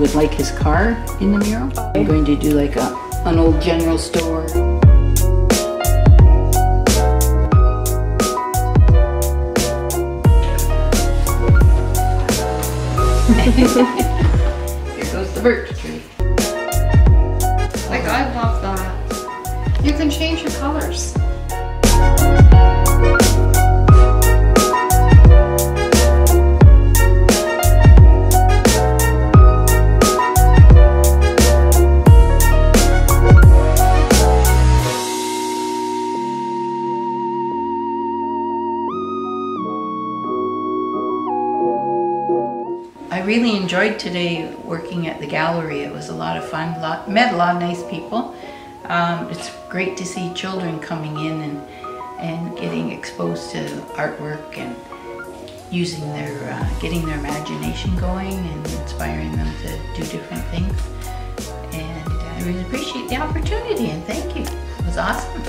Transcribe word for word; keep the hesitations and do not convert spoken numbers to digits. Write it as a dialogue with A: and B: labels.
A: would like his car in the mural. I'm going to do like a, an old general store. Here goes the birch tree.
B: Like, I love that. You can change your colors.
A: I really enjoyed today working at the gallery. It was a lot of fun. Lot, met a lot of nice people. Um, it's great to see children coming in and, and getting exposed to artwork and using their, uh, getting their imagination going and inspiring them to do different things. And I really appreciate the opportunity, and thank you. It was awesome.